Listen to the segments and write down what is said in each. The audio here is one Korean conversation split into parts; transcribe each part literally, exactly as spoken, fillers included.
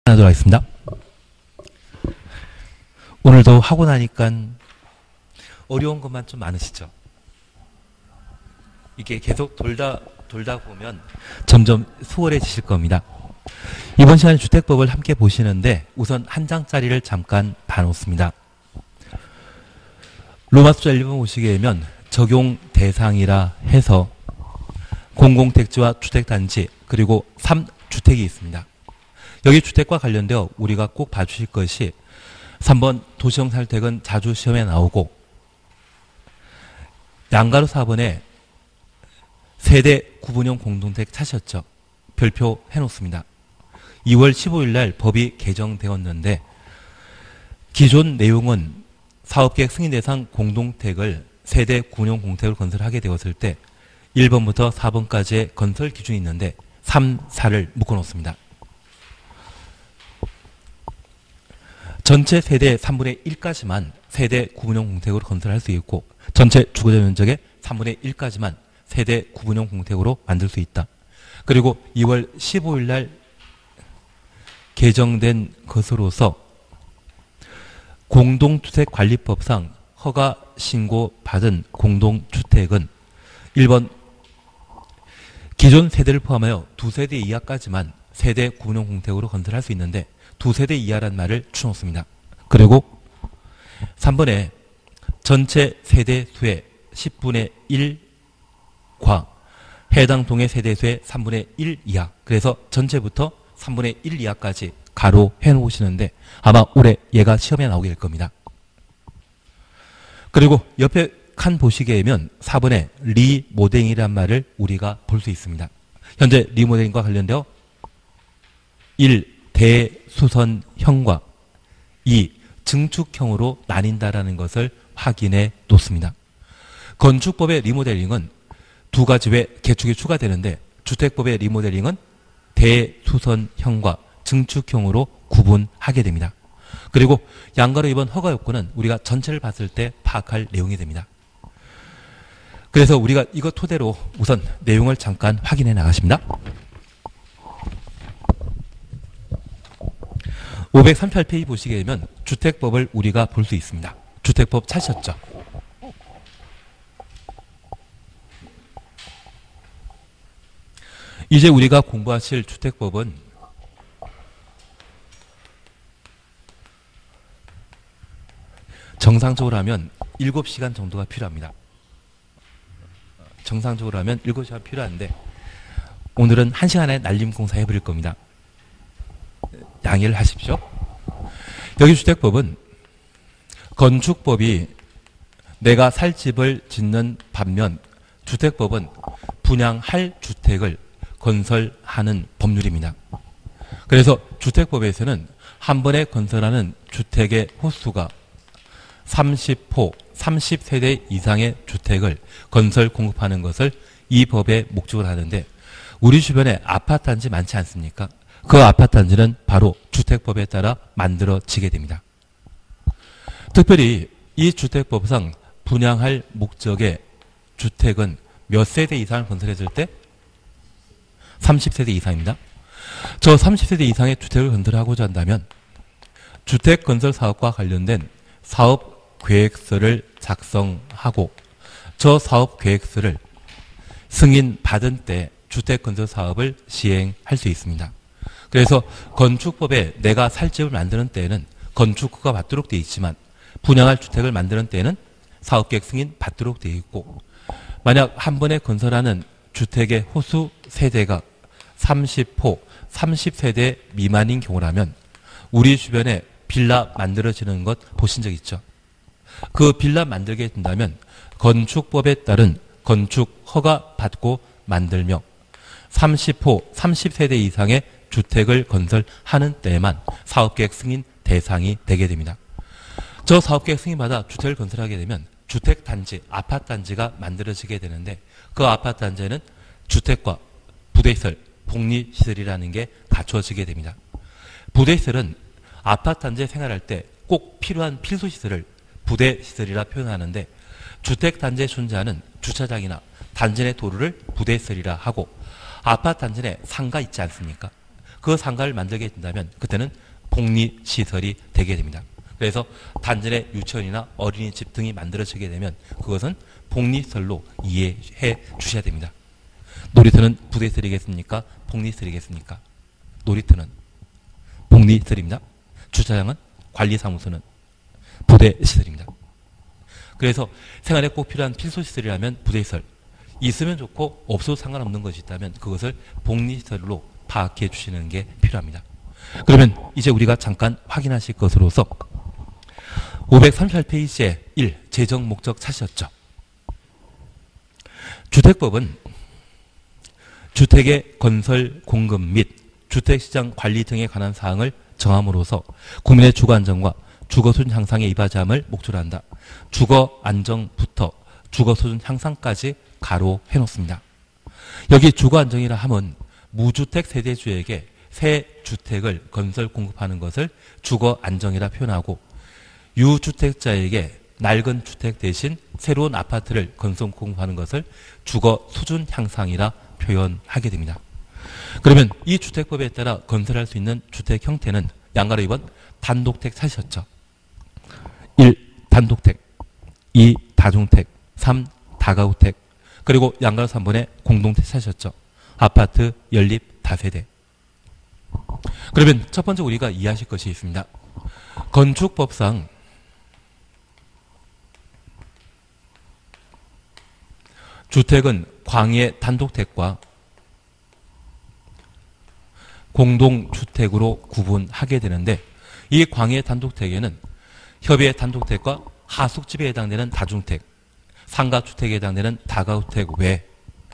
하도록 하겠습니다. 오늘도 하고 나니까 어려운 것만 좀 많으시죠? 이게 계속 돌다 돌다 보면 점점 수월해지실 겁니다. 이번 시간에 주택법을 함께 보시는데 우선 한 장짜리를 잠깐 봐놓습니다. 로마 숫자 일 번 보시게 되면 적용 대상이라 해서 공공택지와 주택단지 그리고 삼 주택이 있습니다. 여기 주택과 관련되어 우리가 꼭 봐주실 것이 삼 번 도시형 살택은 자주 시험에 나오고 양가로 사 번에 세대 구분형 공동택 찾으셨죠? 별표 해놓습니다. 이월 십오일 날 법이 개정되었는데 기존 내용은 사업계획 승인 대상 공동택을 세대 구분형 공택을 건설하게 되었을 때 일 번부터 사 번까지의 건설 기준이 있는데 삼, 사를 묶어놓습니다. 전체 세대의 삼분의 일까지만 세대 구분형 공택으로 건설할 수 있고 전체 주거자 면적의 삼분의 일까지만 세대 구분형 공택으로 만들 수 있다. 그리고 이월 십오일 날 개정된 것으로서 공동주택관리법상 허가 신고 받은 공동주택은 일 번 기존 세대를 포함하여 두 세대 이하까지만 세대 구분형 공택으로 건설할 수 있는데 두 세대 이하란 말을 추놓습니다. 그리고 삼 번에 전체 세대 수의 십분의 일과 해당 동의 세대 수의 삼분의 일 이하, 그래서 전체부터 삼분의 일 이하까지 가로 해놓으시는데 아마 올해 얘가 시험에 나오게 될 겁니다. 그리고 옆에 칸 보시게 되면 사 번에 리모델링이란 말을 우리가 볼 수 있습니다. 현재 리모델링과 관련되어 일. 대수선형과 이. 증축형으로 나뉜다라는 것을 확인해 놓습니다. 건축법의 리모델링은 두 가지 외 개축이 추가되는데 주택법의 리모델링은 대수선형과 증축형으로 구분하게 됩니다. 그리고 양가로 이번 허가 요건은 우리가 전체를 봤을 때 파악할 내용이 됩니다. 그래서 우리가 이것 토대로 우선 내용을 잠깐 확인해 나가십니다. 오백삼십팔 페이지 보시게 되면 주택법을 우리가 볼 수 있습니다. 주택법 찾으셨죠? 이제 우리가 공부하실 주택법은 정상적으로 하면 일곱 시간 정도가 필요합니다. 정상적으로 하면 일곱 시간 필요한데 오늘은 한 시간에 날림공사 해버릴 겁니다. 양해를 하십시오. 여기 주택법은 건축법이 내가 살 집을 짓는 반면 주택법은 분양할 주택을 건설하는 법률입니다. 그래서 주택법에서는 한 번에 건설하는 주택의 호수가 삼십 호, 삼십 세대 이상의 주택을 건설 공급하는 것을 이 법의 목적으로 하는데 우리 주변에 아파트 단지 많지 않습니까? 그 아파트 단지는 바로 주택법에 따라 만들어지게 됩니다. 특별히 이 주택법상 분양할 목적의 주택은 몇 세대 이상을 건설했을 때? 삼십 세대 이상입니다. 저 삼십 세대 이상의 주택을 건설하고자 한다면 주택건설 사업과 관련된 사업계획서를 작성하고 저 사업계획서를 승인받은 때 주택건설 사업을 시행할 수 있습니다. 그래서 건축법에 내가 살 집을 만드는 때에는 건축허가 받도록 되어 있지만 분양할 주택을 만드는 때에는 사업계획 승인 받도록 되어 있고 만약 한 번에 건설하는 주택의 호수 세대가 삼십 호, 삼십 세대 미만인 경우라면 우리 주변에 빌라 만들어지는 것 보신 적 있죠? 그 빌라 만들게 된다면 건축법에 따른 건축허가 받고 만들며 삼십 호, 삼십 세대 이상의 주택을 건설하는 때에만 사업계획 승인 대상이 되게 됩니다. 저 사업계획 승인받아 주택을 건설하게 되면 주택단지, 아파트단지가 만들어지게 되는데 그 아파트단지에는 주택과 부대시설, 복리시설이라는 게 갖춰지게 됩니다. 부대시설은 아파트단지에 생활할 때 꼭 필요한 필수시설을 부대시설이라 표현하는데 주택단지에 존재하는 주차장이나 단지 내 도로를 부대시설이라 하고 아파트 단지 내 상가 있지 않습니까? 그 상가를 만들게 된다면 그때는 복리시설이 되게 됩니다. 그래서 단전에 유치원이나 어린이집 등이 만들어지게 되면 그것은 복리시설로 이해해 주셔야 됩니다. 놀이터는 부대시설이겠습니까? 복리시설이겠습니까? 놀이터는 복리시설입니다. 주차장은 관리사무소는 부대시설입니다. 그래서 생활에 꼭 필요한 필수시설이라면 부대시설, 있으면 좋고 없어도 상관없는 것이 있다면 그것을 복리시설로 파악해 주시는 게 필요합니다. 그러면 이제 우리가 잠깐 확인하실 것으로서 오백삼십팔 페이지에 일. 재정 목적 찾으셨죠? 주택법은 주택의 건설 공급 및 주택시장 관리 등에 관한 사항을 정함으로써 국민의 주거 안정과 주거 수준 향상에 이바지 함을 목적으로 한다. 주거 안정부터 주거 수준 향상까지 가로해 놓습니다. 여기 주거 안정이라 함은 무주택 세대주에게 새 주택을 건설 공급하는 것을 주거 안정이라 표현하고 유주택자에게 낡은 주택 대신 새로운 아파트를 건설 공급하는 것을 주거 수준 향상이라 표현하게 됩니다. 그러면 이 주택법에 따라 건설할 수 있는 주택 형태는 양가로 이 번 단독택 찾으셨죠? 일. 단독택, 이. 다중택, 삼. 다가구택, 그리고 양가로 삼 번에 공동택 찾으셨죠? 아파트, 연립, 다세대. 그러면 첫 번째 우리가 이해하실 것이 있습니다. 건축법상 주택은 광해 단독택과 공동주택으로 구분하게 되는데 이 광해 단독택에는 협의 단독택과 하숙집에 해당되는 다중택, 상가주택에 해당되는 다가구택 외에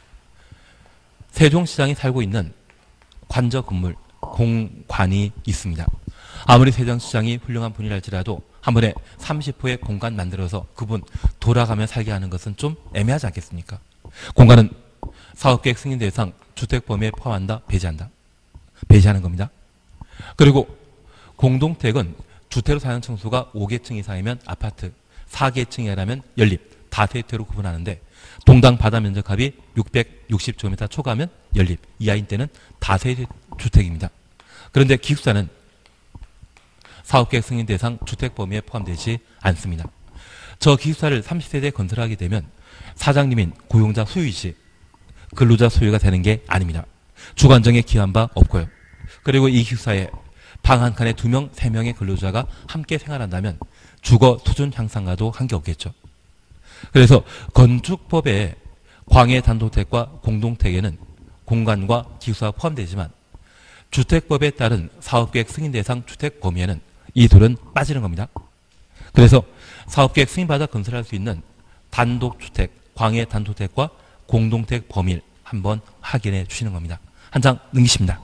세종시장이 살고 있는 관저 건물, 공관이 있습니다. 아무리 세종시장이 훌륭한 분이랄지라도 한 번에 삼십 호의 공간 만들어서 그분 돌아가며 살게 하는 것은 좀 애매하지 않겠습니까? 공간은 사업계획 승인 대상 주택 범위에 포함한다, 배제한다. 배제하는 겁니다. 그리고 공동택은 주택으로 사는 층수가 오 계층 이상이면 아파트, 사 계층이라면 연립, 다세대로 구분하는데 동당 바다 면적합이 육백육십 제곱미터 초과하면 연립, 이하인 때는 다세대 주택입니다. 그런데 기숙사는 사업계획 승인 대상 주택 범위에 포함되지 않습니다. 저 기숙사를 삼십 세대에 건설하게 되면 사장님인 고용자 소유이지 근로자 소유가 되는 게 아닙니다. 주거 안정에 기여한 바 없고요. 그리고 이 기숙사에 방 한 칸에 두 명, 세 명의 근로자가 함께 생활한다면 주거 수준 향상과도 한계없겠죠. 그래서 건축법에 광해 단독택과 공동택에는 공간과 기숙사가 포함되지만 주택법에 따른 사업계획 승인 대상 주택 범위에는 이 둘은 빠지는 겁니다. 그래서 사업계획 승인받아 건설할 수 있는 단독주택, 광해 단독택과 공동택 범위를 한번 확인해 주시는 겁니다. 한 장 넘기십니다.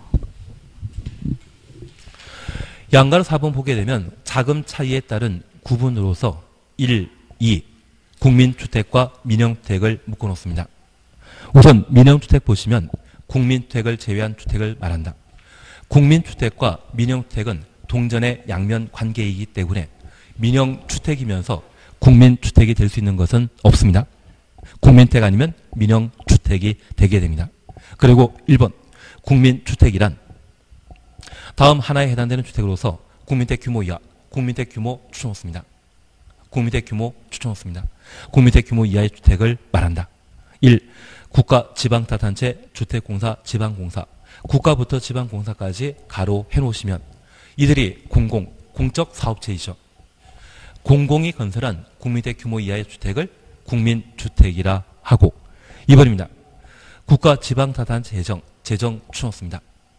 양가로 사 번 보게 되면 자금 차이에 따른 구분으로서 일, 이 국민주택과 민영주택을 묶어놓습니다. 우선 민영주택 보시면 국민주택을 제외한 주택을 말한다. 국민주택과 민영주택은 동전의 양면 관계이기 때문에 민영주택이면서 국민주택이 될 수 있는 것은 없습니다. 국민주택 아니면 민영주택이 되게 됩니다. 그리고 일 번 국민주택이란 다음 하나에 해당되는 주택으로서 국민주택 규모 이하, 국민주택 규모 추천없습니다. 국민주택 규모 추천없습니다. 국민주택 규모 이하의 주택을 말한다. 일. 국가 지방자치단체 주택공사 지방공사, 국가부터 지방공사까지 가로 해놓으시면 이들이 공공, 공적 사업체이죠. 공공이 건설한 국민주택 규모 이하의 주택을 국민주택이라 하고 이 번입니다. 국가 지방자치단체 재정, 재정 추천없습니다.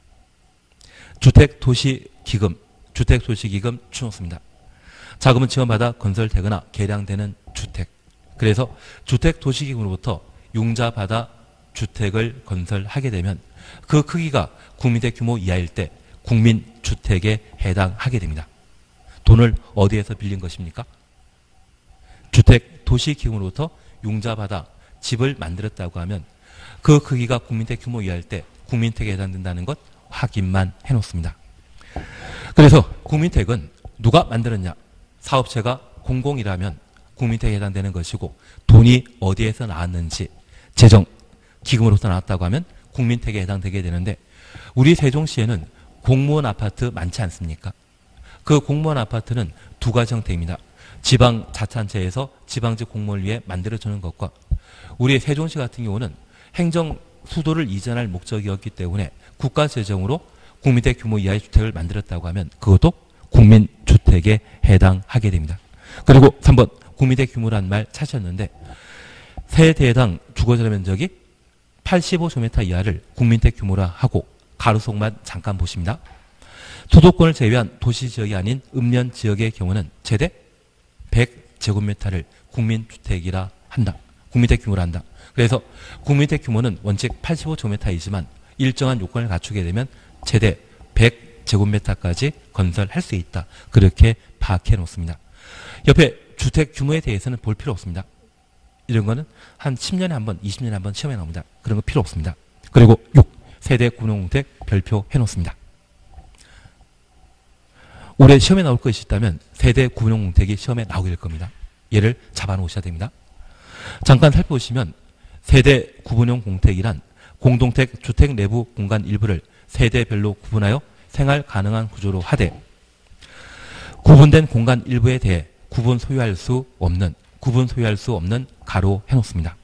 주택도시기금, 주택도시기금 추천없습니다. 자금은 지원받아 건설되거나 개량되는 주택. 그래서 주택도시기금으로부터 융자받아 주택을 건설하게 되면 그 크기가 국민주택 규모 이하일 때 국민주택에 해당하게 됩니다. 돈을 어디에서 빌린 것입니까? 주택도시기금으로부터 융자받아 집을 만들었다고 하면 그 크기가 국민주택 규모 이하일 때 국민주택에 해당된다는 것 확인만 해놓습니다. 그래서 국민주택은 누가 만들었냐? 사업체가 공공이라면 국민주택에 해당되는 것이고 돈이 어디에서 나왔는지 재정, 기금으로부터 나왔다고 하면 국민주택에 해당되게 되는데 우리 세종시에는 공무원 아파트 많지 않습니까? 그 공무원 아파트는 두 가지 형태입니다. 지방 자치단체에서 지방직 공무원을 위해 만들어주는 것과 우리 세종시 같은 경우는 행정 수도를 이전할 목적이었기 때문에 국가 재정으로 국민주택 규모 이하의 주택을 만들었다고 하면 그것도 국민주택에 해당하게 됩니다. 그리고 삼 번 국민주택 규모라는 말 찾으셨는데 세대당 주거전용 면적이 팔십오 제곱미터 이하를 국민주택 규모라 하고 가로속만 잠깐 보십니다. 수도권을 제외한 도시지역이 아닌 읍면 지역의 경우는 최대 백 제곱미터를 국민주택이라 한다. 국민주택 규모라 한다. 그래서 국민주택 규모는 원칙 팔십오 제곱미터이지만 일정한 요건을 갖추게 되면 최대 백 제곱미터까지 건설할 수 있다. 그렇게 파악해 놓습니다. 옆에 주택 규모에 대해서는 볼 필요 없습니다. 이런 거는 한 십 년에 한 번, 이십 년에 한 번 시험에 나옵니다. 그런 거 필요 없습니다. 그리고 육. 세대 구농공택 별표 해놓습니다. 올해 시험에 나올 것이 있다면 세대 구농공택이 시험에 나오게 될 겁니다. 얘를 잡아놓으셔야 됩니다. 잠깐 살펴보시면 세대 구분형 공택이란 공동택 주택 내부 공간 일부를 세대별로 구분하여 생활 가능한 구조로 하되 구분된 공간 일부에 대해 구분 소유할 수 없는 구분 소유할 수 없는 가로 해놓습니다.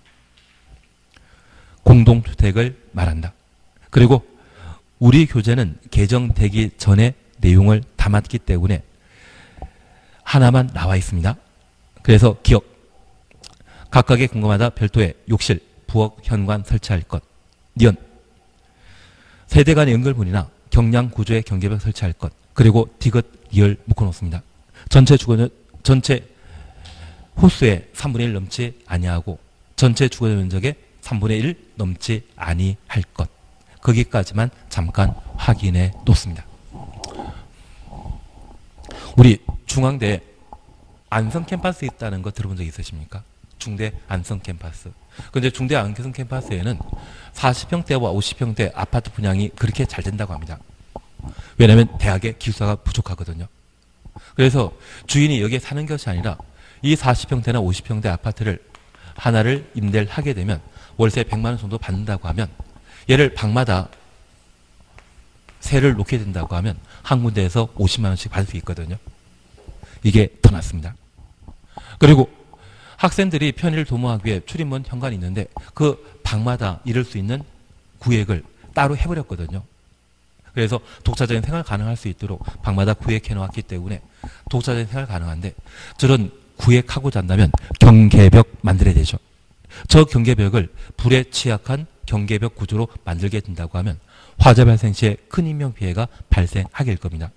공동주택을 말한다. 그리고 우리 교재는 개정되기 전에 내용을 담았기 때문에 하나만 나와 있습니다. 그래서 기억. 각각의 공간마다 별도의 욕실, 부엌, 현관 설치할 것. 니은. 세대 간의 연결문이나 경량 구조의 경계벽 설치할 것. 그리고 디귿, 리을 묶어놓습니다. 전체 주거는 전체 호수의 삼분의 일 넘지 아니하고 전체 주거적 면적의 삼분의 일 넘지 아니할 것. 거기까지만 잠깐 확인해 놓습니다. 우리 중앙대에 안성 캠퍼스 있다는 거 들어본 적 있으십니까? 중대 안성 캠퍼스. 그런데 중대 안성 캠퍼스에는 사십 평대와 오십 평대 아파트 분양이 그렇게 잘 된다고 합니다. 왜냐하면 대학에 기숙사가 부족하거든요. 그래서 주인이 여기에 사는 것이 아니라 이 사십 평대나 오십 평대 아파트를 하나를 임대를 하게 되면 월세 백만 원 정도 받는다고 하면 얘를 방마다 세를 놓게 된다고 하면 한 군데에서 오십만 원씩 받을 수 있거든요. 이게 더 낫습니다. 그리고 학생들이 편의를 도모하기 위해 출입문 현관이 있는데 그 방마다 이룰 수 있는 구획을 따로 해버렸거든요. 그래서 독자적인 생활 가능할 수 있도록 방마다 구획해 놓았기 때문에 독자적인 생활 가능한데 저런 구획하고자 한다면 경계벽 만들어야 되죠. 저 경계벽을 불에 취약한 경계벽 구조로 만들게 된다고 하면 화재 발생 시에 큰 인명피해가 발생하게 될 겁니다.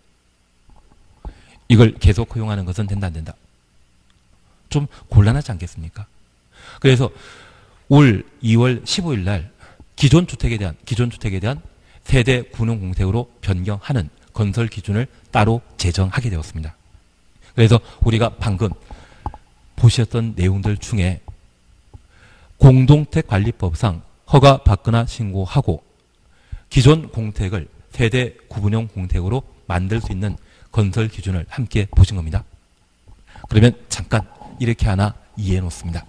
이걸 계속 허용하는 것은 된다 안 된다? 좀 곤란하지 않겠습니까? 그래서 올 이월 십오일 날 기존 주택에 대한 기존 주택에 대한 세대 구농 공택으로 변경하는 건설 기준을 따로 제정하게 되었습니다. 그래서 우리가 방금 보셨던 내용들 중에 공동택관리법상 허가받거나 신고하고 기존 공택을 세대 구분형 공택으로 만들 수 있는 건설 기준을 함께 보신 겁니다. 그러면 잠깐 이렇게 하나 이해해 놓습니다.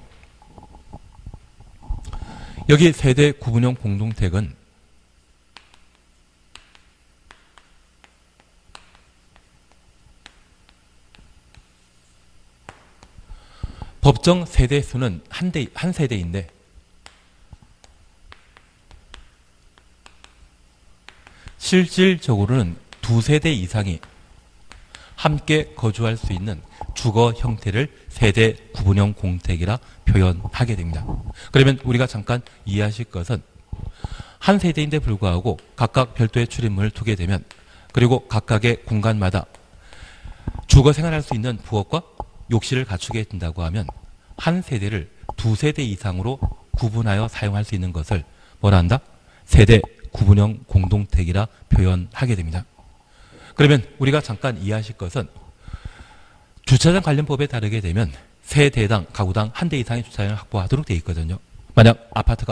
여기 세대 구분형 공동택은 법정 세대 수는 한 대, 한 세대인데 실질적으로는 두 세대 이상이 함께 거주할 수 있는 주거 형태를 세대 구분형 공택이라 표현하게 됩니다. 그러면 우리가 잠깐 이해하실 것은 한 세대인데 불구하고 각각 별도의 출입문을 두게 되면 그리고 각각의 공간마다 주거 생활할 수 있는 부엌과 욕실을 갖추게 된다고 하면 한 세대를 두 세대 이상으로 구분하여 사용할 수 있는 것을 뭐라 한다? 세대 구분형 공동택이라 표현하게 됩니다. 그러면 우리가 잠깐 이해하실 것은 주차장 관련법에 따르게 되면 세대당 가구당 한 대 이상의 주차장을 확보하도록 되어 있거든요. 만약 아파트가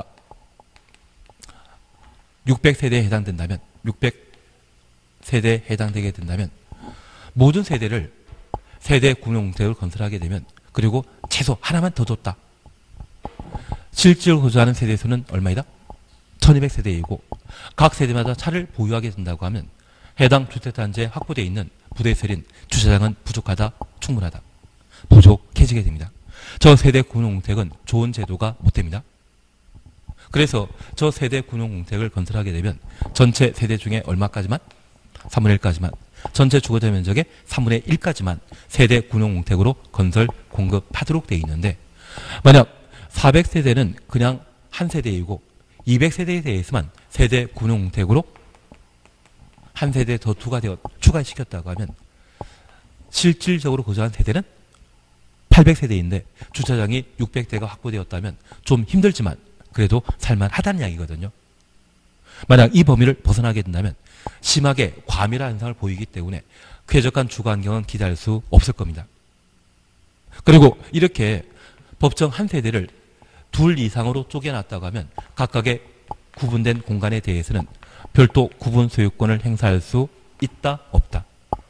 육백 세대에 해당된다면 육백 세대에 해당되게 된다면 모든 세대를 세대 구분형 공택을 건설하게 되면 그리고 최소 하나만 더 줬다. 실제로 거주하는 세대 수는 얼마이다? 천이백 세대이고 각 세대마다 차를 보유하게 된다고 하면 해당 주택단지에 확보되어 있는 부대설인 주차장은 부족하다, 충분하다. 부족해지게 됩니다. 저 세대 군용공택은 좋은 제도가 못 됩니다. 그래서 저 세대 군용공택을 건설하게 되면 전체 세대 중에 얼마까지만? 삼분의 일까지만. 전체 주거자 면적의 삼분의 일까지만 세대 군용공택으로 건설 공급하도록 되어 있는데, 만약 사백 세대는 그냥 한 세대이고 이백 세대에 대해서만 세대 군용공택으로 한 세대 더 추가되어 추가시켰다고 하면 실질적으로 거주한 세대는 팔백 세대인데 주차장이 육백 대가 확보되었다면 좀 힘들지만 그래도 살만하다는 이야기거든요. 만약 이 범위를 벗어나게 된다면 심하게 과밀화 현상을 보이기 때문에 쾌적한 주거 환경은 기대할 수 없을 겁니다. 그리고 이렇게 법정 한 세대를 둘 이상으로 쪼개놨다고 하면 각각의 구분된 공간에 대해서는 별도 구분 소유권을 행사할 수 있다, 없다.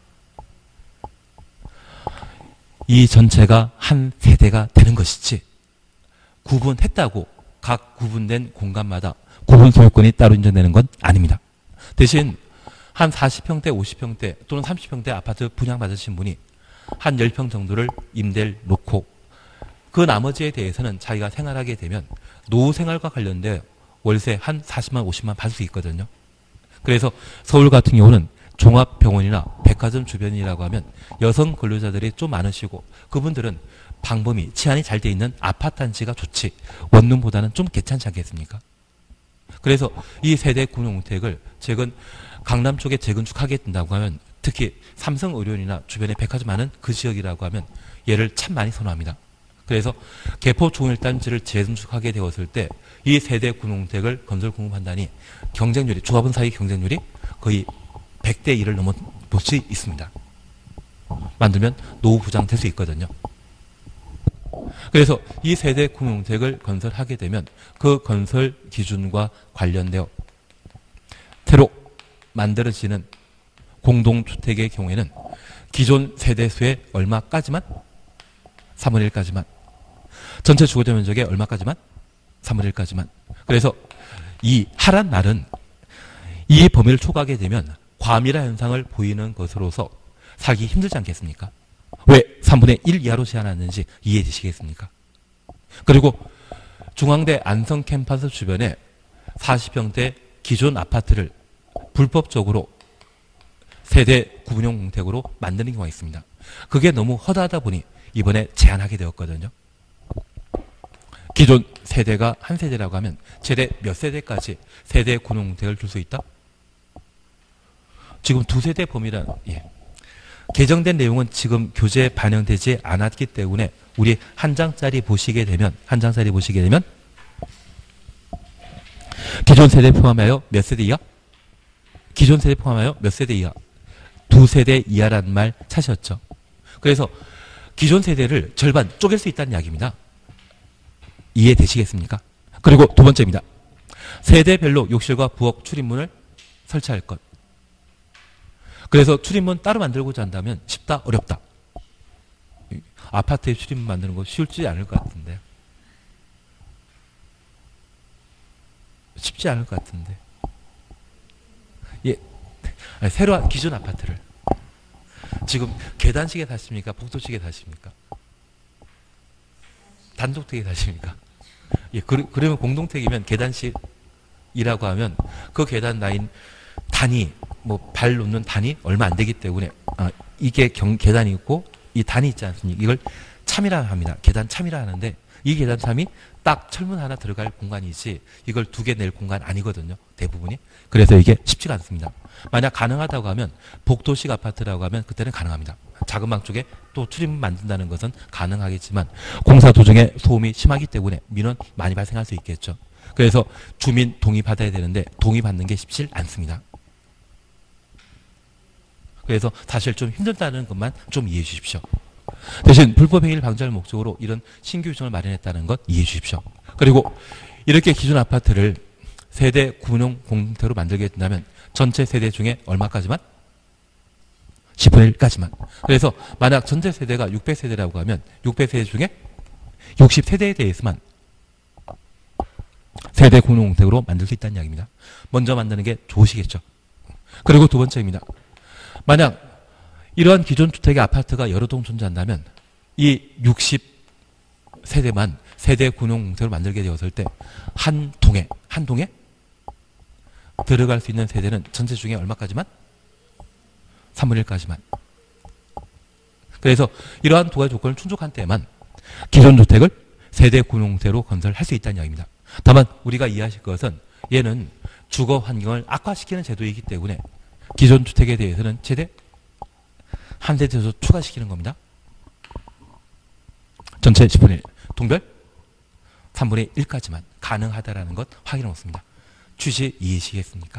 이 전체가 한 세대가 되는 것이지 구분했다고 각 구분된 공간마다 구분 소유권이 따로 인정되는 건 아닙니다. 대신 한 사십 평대, 오십 평대 또는 삼십 평대 아파트 분양받으신 분이 한 십 평 정도를 임대를 놓고 그 나머지에 대해서는 자기가 생활하게 되면 노후 생활과 관련된 월세 한 사십만, 오십만 받을 수 있거든요. 그래서 서울 같은 경우는 종합병원이나 백화점 주변이라고 하면 여성 근로자들이 좀 많으시고 그분들은 방범이 치안이 잘 돼 있는 아파트 단지가 좋지 원룸보다는 좀 괜찮지 않겠습니까? 그래서 이 세대 군용주택을 최근 강남 쪽에 재건축하게 된다고 하면 특히 삼성의료원이나 주변에 백화점 많은 그 지역이라고 하면 얘를 참 많이 선호합니다. 그래서 개포 종일단지를 재건축하게 되었을 때 이 세대 군용주택을 건설 공급한다니 경쟁률이, 조합원 사이 경쟁률이 거의 백 대 일을 넘어볼 수 있습니다. 만들면 노후 부장될 수 있거든요. 그래서 이 세대 군용주택을 건설하게 되면 그 건설 기준과 관련되어 새로 만들어지는 공동주택의 경우에는 기존 세대수의 얼마까지만? 삼분의 일까지만. 전체 주거자 면적의 얼마까지만? 삼분의 일까지만. 그래서 이 하란 말은 이 범위를 초과하게 되면 과밀화 현상을 보이는 것으로서 살기 힘들지 않겠습니까? 왜 삼분의 일 이하로 제한하는지 이해되시겠습니까? 그리고 중앙대 안성 캠퍼스 주변에 사십 평대 기존 아파트를 불법적으로 세대 구분용 공택으로 만드는 경우가 있습니다. 그게 너무 허다하다 보니 이번에 제한하게 되었거든요. 기존 세대가 한 세대라고 하면 최대 몇 세대까지 세대 구분용 공택을 줄 수 있다? 지금 두 세대 범위란, 예. 개정된 내용은 지금 교재에 반영되지 않았기 때문에 우리 한 장짜리 보시게 되면, 한 장짜리 보시게 되면 기존 세대 포함하여 몇 세대 이하? 기존 세대 포함하여 몇 세대 이하? 두 세대 이하라는 말 찾으셨죠? 그래서 기존 세대를 절반 쪼갤 수 있다는 이야기입니다. 이해되시겠습니까? 그리고 두 번째입니다. 세대별로 욕실과 부엌 출입문을 설치할 것. 그래서 출입문 따로 만들고자 한다면 쉽다, 어렵다. 아파트에 출입문 만드는 거 쉽지 않을 것 같은데. 쉽지 않을 것 같은데. 예, 아니, 새로 기존 아파트를 지금 계단식에 사십니까? 복도식에 사십니까? 단독택에 사십니까? 예, 그, 그러면 공동택이면 계단식이라고 하면 그 계단 라인 단위, 뭐 발 놓는 단위 얼마 안 되기 때문에 아, 이게 경, 계단이 있고 이 단위 있지 않습니까? 이걸 참이라 합니다. 계단 참이라 하는데 이 계단 참이 딱 철문 하나 들어갈 공간이지 이걸 두 개 낼 공간 아니거든요. 대부분이. 그래서 이게 쉽지가 않습니다. 만약 가능하다고 하면 복도식 아파트라고 하면 그때는 가능합니다. 작은 방 쪽에 또 출입문 만든다는 것은 가능하겠지만 공사 도중에 소음이 심하기 때문에 민원 많이 발생할 수 있겠죠. 그래서 주민 동의 받아야 되는데 동의 받는 게 쉽지 않습니다. 그래서 사실 좀 힘들다는 것만 좀 이해해 주십시오. 대신 불법 행위를 방지할 목적으로 이런 신규 규정을 마련했다는 것 이해해 주십시오. 그리고 이렇게 기존 아파트를 세대 구분용 공동택으로 만들게 된다면 전체 세대 중에 얼마까지만? 십분의 일까지만. 그래서 만약 전체 세대가 육백 세대라고 하면 육백 세대 중에 육십 세대에 대해서만 세대 공동택으로 만들 수 있다는 이야기입니다. 먼저 만드는 게 좋으시겠죠. 그리고 두 번째입니다. 만약 이러한 기존 주택의 아파트가 여러 동 존재한다면 이 육십 세대만 세대 군용공세로 만들게 되었을 때 한 동에 한 동에 들어갈 수 있는 세대는 전체 중에 얼마까지만? 삼분의 일까지만. 그래서 이러한 두 가지 조건을 충족한 때만 기존 주택을 세대 군용세로 건설할 수 있다는 이야기입니다. 다만 우리가 이해하실 것은 얘는 주거 환경을 악화시키는 제도이기 때문에 기존 주택에 대해서는 최대 한 세대 더 추가시키는 겁니다. 전체 십분의 일, 동별 삼분의 일까지만 가능하다라는 것 확인해 놓습니다. 취지 이해하시겠습니까?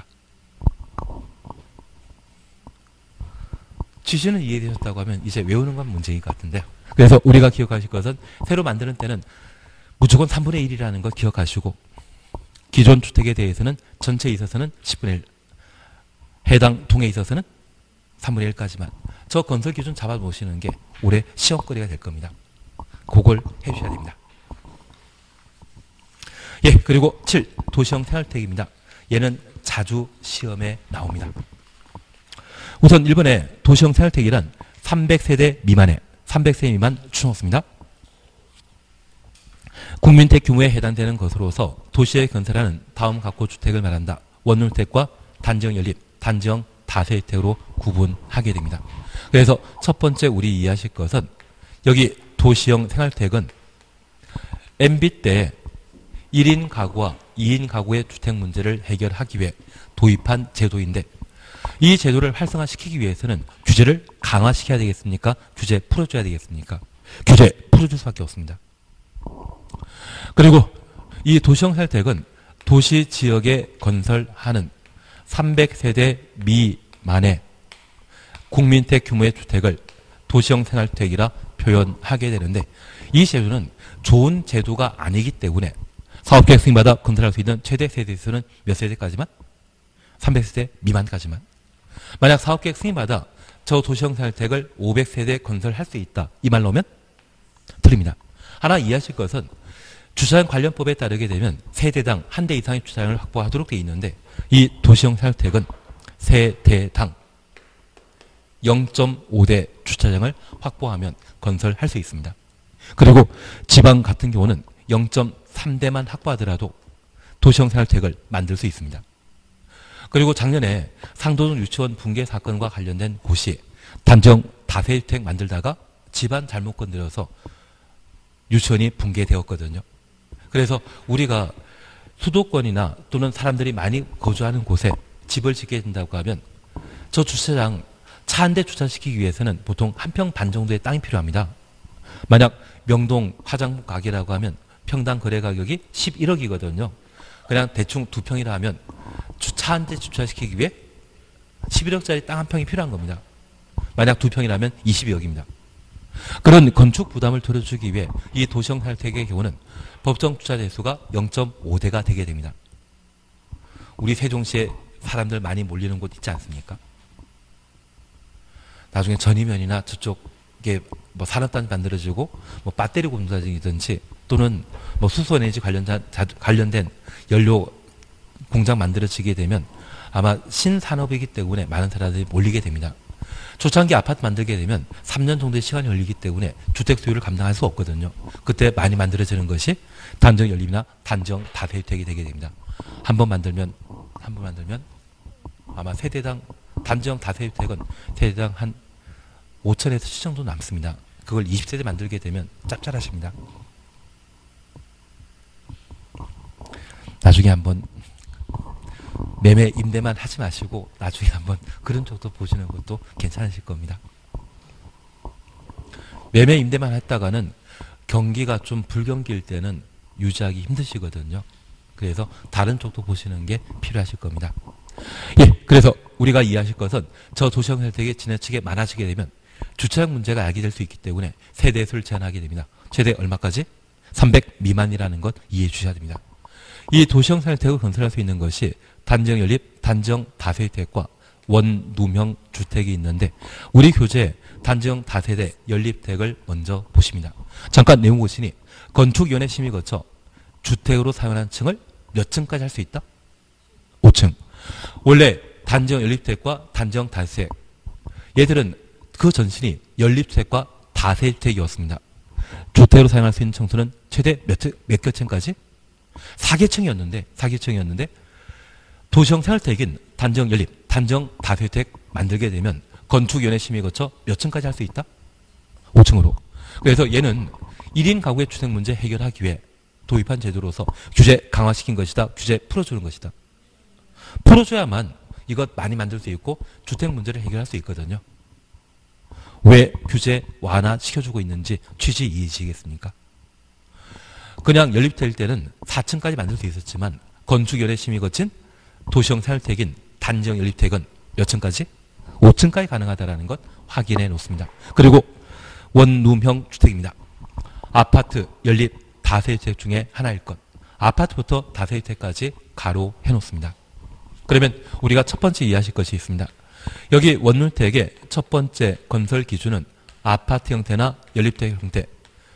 취지는 이해되셨다고 하면 이제 외우는 건 문제인 것 같은데요. 그래서 우리가 기억하실 것은 새로 만드는 때는 무조건 삼분의 일이라는 걸 기억하시고 기존 주택에 대해서는 전체에 있어서는 십분의 일, 해당 동에 있어서는 삼분의 일까지만 저 건설 기준 잡아놓으시는 게 올해 시험거리가 될 겁니다. 그걸 해주셔야 됩니다. 예, 그리고 칠. 도시형 생활주택입니다. 얘는 자주 시험에 나옵니다. 우선 일 번에 도시형 생활주택이란 삼백 세대 미만의 삼백 세 미만 추놓습니다. 국민택 규모에 해당되는 것으로서 도시에 건설하는 다음 각호 주택을 말한다. 원룸주택과 단지형 연립, 단지형 다세대택으로 구분하게 됩니다. 그래서 첫 번째 우리 이해하실 것은 여기 도시형 생활주택은 엠비 때 일 인 가구와 이 인 가구의 주택 문제를 해결하기 위해 도입한 제도인데 이 제도를 활성화시키기 위해서는 규제를 강화시켜야 되겠습니까? 규제 풀어줘야 되겠습니까? 규제 풀어줄 수밖에 없습니다. 그리고 이 도시형 생활주택은 도시 지역에 건설하는 삼백 세대 미만의 국민택 규모의 주택을 도시형 생활주택이라 표현하게 되는데 이 제도는 좋은 제도가 아니기 때문에 사업계획 승인받아 건설할 수 있는 최대 세대수는 몇 세대까지만? 삼백 세대 미만까지만. 만약 사업계획 승인받아 저 도시형 생활주택을 오백 세대 건설할 수 있다. 이 말 나오면 틀립니다. 하나 이해하실 것은 주차장 관련법에 따르게 되면 세대당 한 대 이상의 주차장을 확보하도록 되어 있는데 이 도시형 생활주택은 세대당 영 점 오 대 주차장을 확보하면 건설할 수 있습니다. 그리고 지방 같은 경우는 영 점 삼 대만 확보하더라도 도시형 생활주택을 만들 수 있습니다. 그리고 작년에 상도동 유치원 붕괴 사건과 관련된 곳이 단정 다세주택 만들다가 집안 잘못 건드려서 유치원이 붕괴되었거든요. 그래서 우리가 수도권이나 또는 사람들이 많이 거주하는 곳에 집을 짓게 된다고 하면 저 주차장 차 한 대 주차시키기 위해서는 보통 한 평 반 정도의 땅이 필요합니다. 만약 명동 화장품 가게라고 하면 평당 거래 가격이 십일억이거든요. 그냥 대충 두 평이라 하면 차 한 대 주차시키기 위해 십일억짜리 땅 한 평이 필요한 겁니다. 만약 두 평이라면 이십이억입니다. 그런 건축 부담을 덜어주기 위해 이 도시형 생활주택의 경우는 법정 주차 대수가 영 점 오 대가 되게 됩니다. 우리 세종시에 사람들 많이 몰리는 곳 있지 않습니까? 나중에 전이면이나 저쪽에 뭐 산업단지 만들어지고 뭐 배터리 공장이든지 또는 뭐 수소에너지 관련된, 관련된 연료 공장 만들어지게 되면 아마 신산업이기 때문에 많은 사람들이 몰리게 됩니다. 초창기 아파트 만들게 되면 삼 년 정도의 시간이 걸리기 때문에 주택 소유를 감당할 수 없거든요. 그때 많이 만들어지는 것이 단정 연립이나 단정 다세주택이 되게 됩니다. 한 번 만들면 한 번 만들면 아마 세대당 단정 다세주택은 세대당 한 오천에서 칠 정도 남습니다. 그걸 이십 세대 만들게 되면 짭짤하십니다. 나중에 한번 매매 임대만 하지 마시고 나중에 한번 그런 쪽도 보시는 것도 괜찮으실 겁니다. 매매 임대만 했다가는 경기가 좀 불경기일 때는 유지하기 힘드시거든요. 그래서 다른 쪽도 보시는 게 필요하실 겁니다. 예, 그래서 우리가 이해하실 것은 저 도시형 혜택이 지나치게 많아지게 되면 주차장 문제가 야기될 수 있기 때문에 세대수를 제한하게 됩니다. 최대 얼마까지? 삼백 미만이라는 것 이해해 주셔야 됩니다. 이 도시형 생활주택을 건설할 수 있는 것이 단정 연립, 단정 다세대택과 원룸형 주택이 있는데 우리 교재에 단정 다세대 연립택을 먼저 보십니다. 잠깐 내용 보시니 건축위원회 심의 거쳐 주택으로 사용하는 층을 몇 층까지 할 수 있다? 오 층. 원래 단지형 연립주택과 단지형 다세대. 얘들은 그 전신이 연립주택과 다세대주택이었습니다. 주택으로 사용할 수 있는 층수는 최대 몇, 몇 개층까지? 사 개층이었는데, 사 개층이었는데, 도시형 생활주택인 단지형 연립, 단지형 다세대주택 만들게 되면 건축위원회 심의 거쳐 몇 층까지 할 수 있다? 오 층으로. 그래서 얘는 일 인 가구의 주택 문제 해결하기 위해 도입한 제도로서 규제 강화시킨 것이다. 규제 풀어주는 것이다. 풀어줘야만 이것 많이 만들 수 있고 주택 문제를 해결할 수 있거든요. 왜 규제 완화시켜주고 있는지 취지 이해지겠습니까? 그냥 연립될 때는 사 층까지 만들 수 있었지만 건축위원회 심의 거친 도시형 생활주택인 단지형 연립주택은 몇 층까지? 오 층까지 가능하다는 것 확인해 놓습니다. 그리고 원룸형 주택입니다. 아파트, 연립, 다세대주택 중에 하나일 것. 아파트부터 다세대주택까지 가로해 놓습니다. 그러면 우리가 첫 번째 이해하실 것이 있습니다. 여기 원룸주택의 첫 번째 건설 기준은 아파트 형태나 연립주택 형태,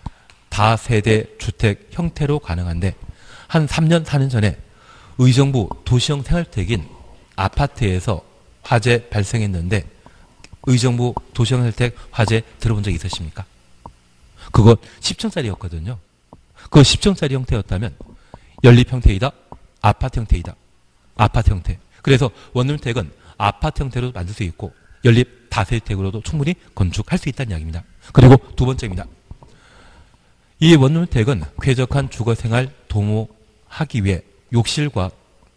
다세대 주택 형태로 가능한데 한 삼 년, 사 년 전에 의정부 도시형 생활주택인 아파트에서 화재 발생했는데 의정부 도시형 생활주택 화재 들어본 적 있으십니까? 그거 십 층짜리였거든요. 그 십 층짜리 형태였다면 연립 형태이다, 아파트 형태이다. 아파트 형태. 그래서 원룸주택은 아파트 형태로 만들 수 있고 연립 다세대주택으로도 충분히 건축할 수 있다는 이야기입니다. 그리고 두 번째입니다. 이 원룸주택은 쾌적한 주거생활 도모하기 위해 욕실과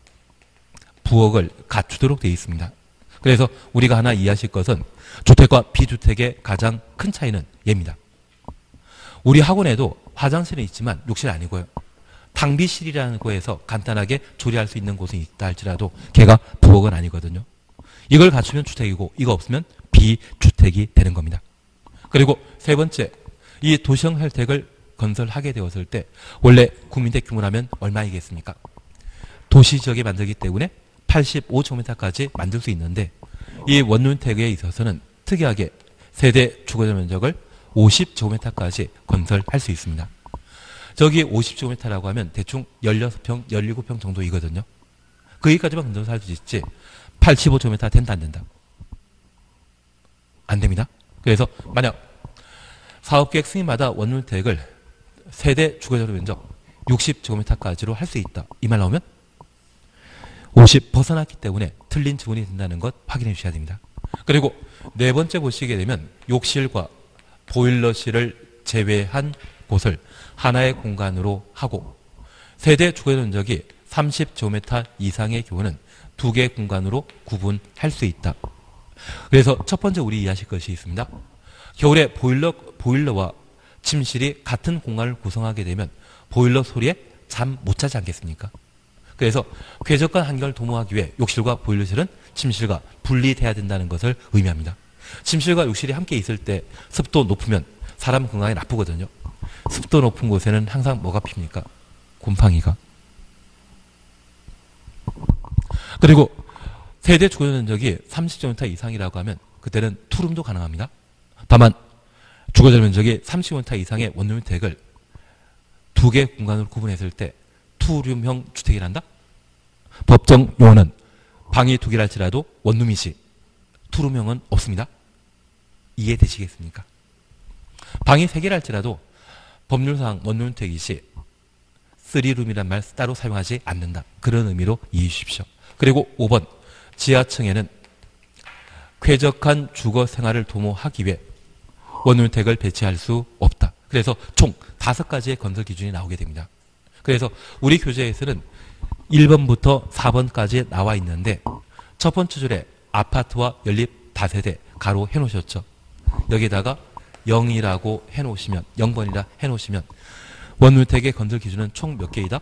부엌을 갖추도록 되어 있습니다. 그래서 우리가 하나 이해하실 것은 주택과 비주택의 가장 큰 차이는 얘입니다. 우리 학원에도 화장실은 있지만 욕실 아니고요. 탕비실이라는 거에서 간단하게 조리할 수 있는 곳이 있다 할지라도 걔가 부엌은 아니거든요. 이걸 갖추면 주택이고 이거 없으면 비주택이 되는 겁니다. 그리고 세 번째, 이 도시형 혜택을 건설하게 되었을 때 원래 국민대 규모라면 얼마이겠습니까? 도시지역에 만들기 때문에 팔십오 제곱미터까지 만들 수 있는데 이 원룸주택에 있어서는 특이하게 세대 주거적 면적을 오십 제곱미터까지 건설할 수 있습니다. 저기 오십 제곱미터라고 하면 대충 십육 평, 십칠 평 정도이거든요. 거기까지만 건설할 수 있지 팔십오 제곱미터 된다 안 된다? 안 됩니다. 그래서 만약 사업계획 승인마다 원룸주택을 세대 주거적 면적 육십 제곱미터까지로 할 수 있다. 이 말 나오면 오십 벗어났기 때문에 틀린 지문이 된다는 것 확인해 주셔야 됩니다. 그리고 네 번째 보시게 되면 욕실과 보일러실을 제외한 곳을 하나의 공간으로 하고 세대 주거 면적이 삼십 제곱미터 이상의 경우는 두 개의 공간으로 구분할 수 있다. 그래서 첫 번째 우리 이해하실 것이 있습니다. 겨울에 보일러, 보일러와 침실이 같은 공간을 구성하게 되면 보일러 소리에 잠 못 자지 않겠습니까? 그래서 쾌적한 환경을 도모하기 위해 욕실과 보일러실은 침실과 분리돼야 된다는 것을 의미합니다. 침실과 욕실이 함께 있을 때 습도 높으면 사람 건강에 나쁘거든요. 습도 높은 곳에는 항상 뭐가 핍니까? 곰팡이가. 그리고 세대 주거 면적이 삼십 제곱미터 이상이라고 하면 그때는 투룸도 가능합니다. 다만 주거적 면적이 삼십 제곱미터 이상의 원룸주택을 두 개 공간으로 구분했을 때 투룸형 주택이란다? 법정 용어는 방이 두 개랄지라도 원룸이지 투룸형은 없습니다. 이해되시겠습니까? 방이 세 개랄지라도 법률상 원룸주택이시 쓰리룸이란 말 따로 사용하지 않는다. 그런 의미로 이해해 주십시오. 그리고 오 번 지하층에는 쾌적한 주거 생활을 도모하기 위해 원룸주택을 배치할 수 없다. 그래서 총 다섯 가지의 건설 기준이 나오게 됩니다. 그래서 우리 교재에서는 일 번부터 사 번까지 나와 있는데 첫 번째 줄에 아파트와 연립 다세대 가로 해놓으셨죠. 여기다가 영이라고 해놓으시면 영 번이라 해놓으시면 원주택의 건설 기준은 총 몇 개이다?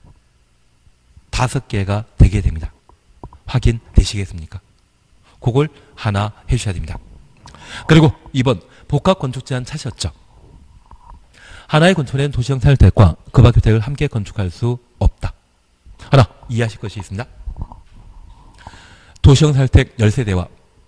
다섯 개가 되게 됩니다. 확인되시겠습니까? 그걸 하나 해주셔야 됩니다. 그리고 이 번 복합 건축 제한 찾으셨죠? 하나의 건축에는 도시형 생활주택과 그 밖의 주택을 함께 건축할 수 없다. 하나 이해하실 것이 있습니다. 도시형 생활주택 십 세대와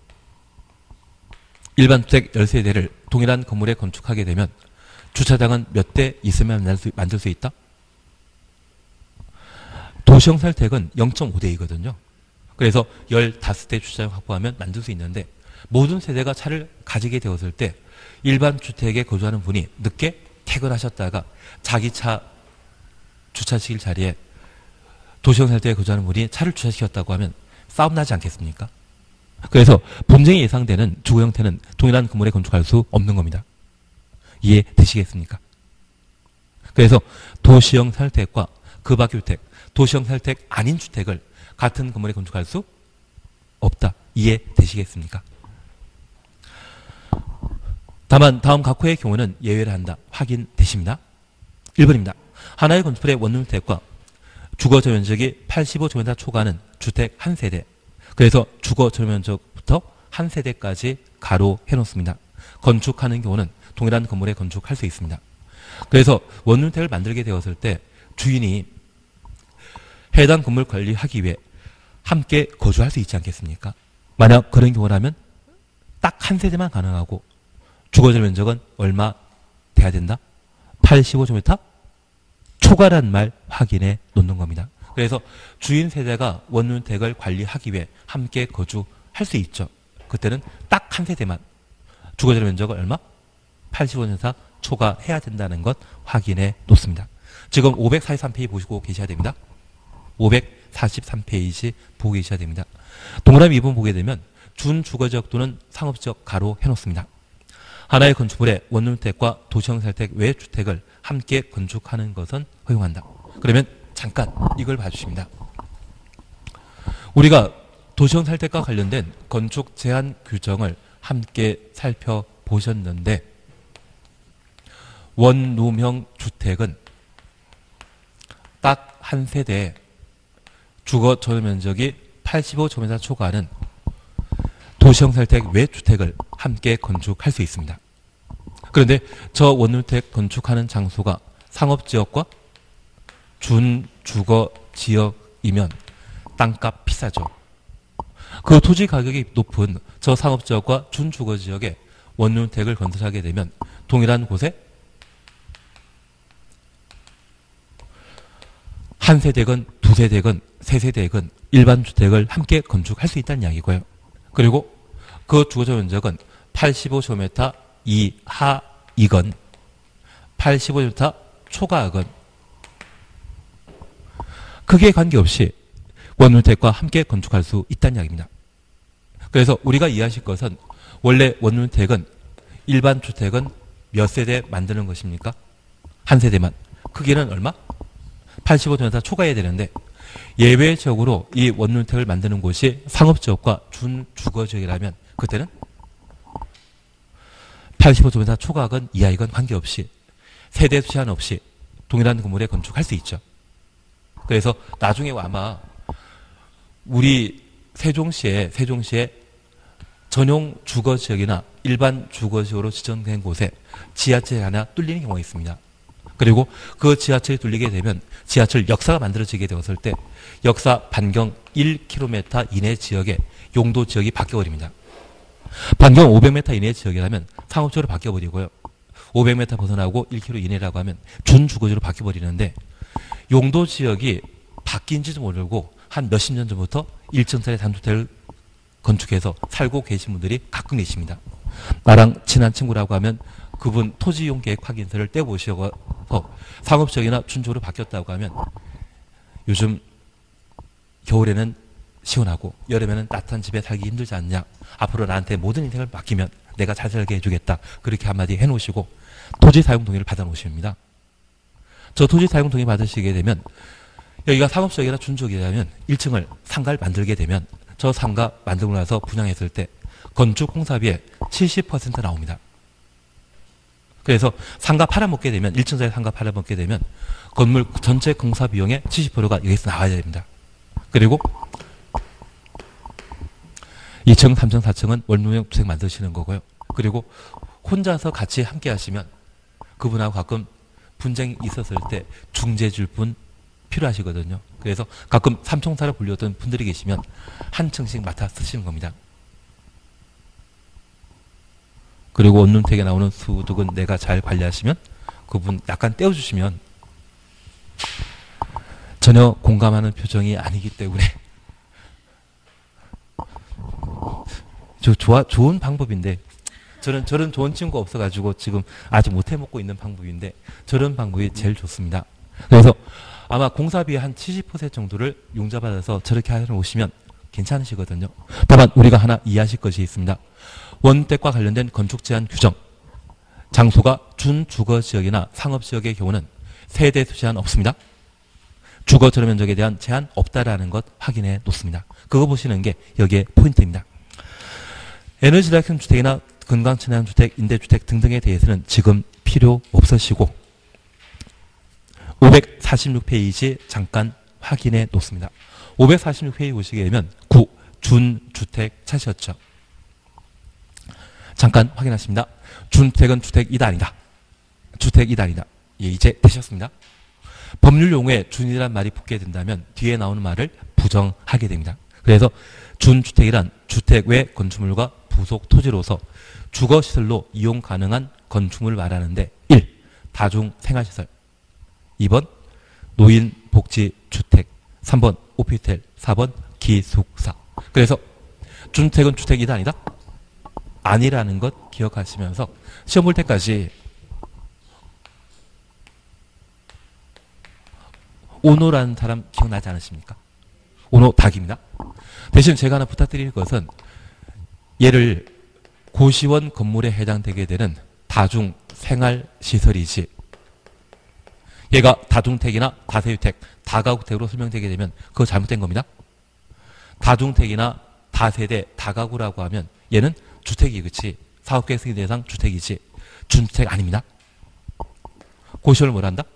일반 주택 십 세대를 동일한 건물에 건축하게 되면 주차장은 몇 대 있으면 만들 수, 만들 수 있다? 도시형 생활주택은 영 점 오 대이거든요. 그래서 열다섯 대 주차장 확보하면 만들 수 있는데 모든 세대가 차를 가지게 되었을 때 일반 주택에 거주하는 분이 늦게 퇴근하셨다가 자기 차 주차시킬 자리에 도시형 살때에 거주하는 분이 차를 주차시켰다고 하면 싸움 나지 않겠습니까? 그래서 분쟁이 예상되는 주거 형태는 동일한 건물에 건축할 수 없는 겁니다. 이해되시겠습니까? 그래서 도시형 살택과 그 밖의 주택, 도시형 살택 아닌 주택을 같은 건물에 건축할 수 없다. 이해되시겠습니까? 다만 다음 각 호의 경우는 예외를 한다. 확인되십니다. 일 번입니다. 하나의 건축물의 원룸주택과 주거 전면적이 팔십오 제곱미터 초과하는 주택 한 세대. 그래서 주거 전면적부터 한 세대까지 가로 해놓습니다. 건축하는 경우는 동일한 건물에 건축할 수 있습니다. 그래서 원룸주택을 만들게 되었을 때 주인이 해당 건물 관리하기 위해 함께 거주할 수 있지 않겠습니까? 만약 그런 경우라면 딱 한 세대만 가능하고 주거 전면적은 얼마 돼야 된다? 팔십오 제곱미터 초과란 말 확인해 놓는 겁니다. 그래서 주인 세대가 원룸주택을 관리하기 위해 함께 거주할 수 있죠. 그때는 딱 한 세대만 주거 전면적을 얼마? 팔십오 제곱미터 초과해야 된다는 것 확인해 놓습니다. 지금 오백사십삼 페이지 보시고 계셔야 됩니다. 오백사십삼 페이지 보고 계셔야 됩니다. 동그라미 이 번 보게 되면 준주거지역 또는 상업지역 가로 해놓습니다. 하나의 건축물에 원룸주택과 도시형 살택 외 주택을 함께 건축하는 것은 허용한다. 그러면 잠깐 이걸 봐주십니다. 우리가 도시형 살택과 관련된 건축 제한 규정을 함께 살펴보셨는데 원룸형 주택은 딱 한 세대에 주거 전용 면적이 팔십오 제곱미터 초과하는 도시형 살택 외 주택을 함께 건축할 수 있습니다. 그런데 저 원룸주택 건축하는 장소가 상업지역과 준주거지역이면 땅값 비싸죠. 그 토지 가격이 높은 저 상업지역과 준주거지역에 원룸주택을 건설하게 되면 동일한 곳에 한 세대건 두 세대건 세 세대건 일반 주택을 함께 건축할 수 있다는 이야기고요. 그리고 그 주거적 면적은 팔십오 제곱미터 이하이건 팔십오 제곱미터 초과하건 크기에 관계없이 원룸주택과 함께 건축할 수 있다는 이야기입니다. 그래서 우리가 이해하실 것은 원래 원룸주택은 일반 주택은 몇 세대 만드는 것입니까? 한 세대만. 크기는 얼마? 팔십오 제곱미터 초과해야 되는데 예외적으로 이 원룸주택을 만드는 곳이 상업지역과 준주거지역이라면 그때는 팔십오 제곱미터 초과건 이하이건 관계없이 세대 제한 없이 동일한 건물에 건축할 수 있죠. 그래서 나중에 아마 우리 세종시에 세종시에 전용 주거지역이나 일반 주거지역으로 지정된 곳에 지하철이 하나 뚫리는 경우가 있습니다. 그리고 그 지하철이 뚫리게 되면 지하철 역사가 만들어지게 되었을 때 역사 반경 일 킬로미터 이내 지역에 용도 지역이 바뀌어버립니다. 반경 오백 미터 이내 지역이라면 상업지역으로 바뀌어버리고요. 오백 미터 벗어나고 일 킬로미터 이내라고 하면 준주거지로 바뀌어버리는데 용도 지역이 바뀐지도 모르고 한 몇십 년 전부터 일 층짜리 단주택을 건축해서 살고 계신 분들이 가끔 계십니다. 나랑 친한 친구라고 하면 그분 토지이용 계획 확인서를 떼보시고 상업지역이나 준주거로 바뀌었다고 하면 요즘 겨울에는 시원하고 여름에는 따뜻한 집에 살기 힘들지 않냐. 앞으로 나한테 모든 인생을 맡기면 내가 잘 살게 해주겠다. 그렇게 한마디 해놓으시고 토지 사용 동의를 받아 놓으십니다. 저 토지 사용 동의 받으시게 되면 여기가 상업지역이나 준주거지역이라면 일 층을 상가를 만들게 되면 저 상가 만들고 나서 분양했을 때 건축 공사비의 칠십 퍼센트 나옵니다. 그래서 상가 팔아먹게 되면 일 층짜리 상가 팔아먹게 되면 건물 전체 공사 비용의 칠십 퍼센트가 여기서 나와야 됩니다. 그리고 이 층, 삼 층, 사 층은 원룸형 주택 만드시는 거고요. 그리고 혼자서 같이 함께 하시면 그분하고 가끔 분쟁이 있었을 때 중재 줄 분 필요하시거든요. 그래서 가끔 삼총사로 불렸던 분들이 계시면 한 층씩 맡아 쓰시는 겁니다. 그리고 원룸택에 나오는 소득은 내가 잘 관리하시면 그분 약간 떼어주시면 전혀 공감하는 표정이 아니기 때문에 저 좋아, 좋은 방법인데, 저는, 저런 좋은 친구가 없어가지고 지금 아직 못 해먹고 있는 방법인데, 저런 방법이 제일 좋습니다. 그래서 아마 공사비의 한 칠십 퍼센트 정도를 용자받아서 저렇게 하러 오시면 괜찮으시거든요. 다만 우리가 하나 이해하실 것이 있습니다. 원택과 관련된 건축 제한 규정, 장소가 준주거 지역이나 상업 지역의 경우는 세대수 제한 없습니다. 주거 전용 면적에 대한 제한 없다라는 것 확인해 놓습니다. 그거 보시는 게 여기에 포인트입니다. 에너지 절약형 주택이나 건강 친화형 주택, 임대주택 등등에 대해서는 지금 필요 없으시고 오백사십육 페이지 잠깐 확인해 놓습니다. 오백사십육 페이지 보시게 되면 구 준주택 찾으셨죠? 잠깐 확인하십니다. 준주택은 주택이다 아니다. 주택이다 아니다. 예, 이제 되셨습니다. 법률 용어에 준이란 말이 붙게 된다면 뒤에 나오는 말을 부정하게 됩니다. 그래서 준주택이란 주택 외 건축물과 부속 토지로서 주거시설로 이용 가능한 건축물을 말하는데 일. 다중생활시설 이 번 노인복지주택 삼 번 오피스텔 사 번 기숙사. 그래서 준주택은 주택이다 아니다? 아니라는 것 기억하시면서 시험 볼 때까지 오노라는 사람 기억나지 않으십니까? 오노 닭입니다. 대신 제가 하나 부탁드릴 것은 얘를 고시원 건물에 해당되게 되는 다중생활시설이지 얘가 다중택이나 다세주택, 다가구택으로 설명되게 되면 그거 잘못된 겁니다. 다중택이나 다세대, 다가구라고 하면 얘는 주택이 그치 사업계획 승인 대상 주택이지 준주택 아닙니다. 고시원을 뭘 한다?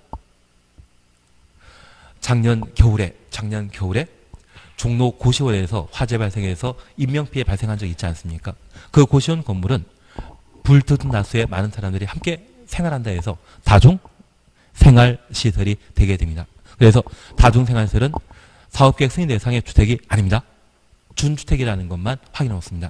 작년 겨울에 작년 겨울에 종로 고시원에서 화재 발생해서 인명피해 발생한 적 있지 않습니까? 그 고시원 건물은 불뜯은 나수에 많은 사람들이 함께 생활한다 해서 다중 생활시설이 되게 됩니다. 그래서 다중생활시설은 사업계획 승인 대상의 주택이 아닙니다. 준주택이라는 것만 확인해 놓습니다.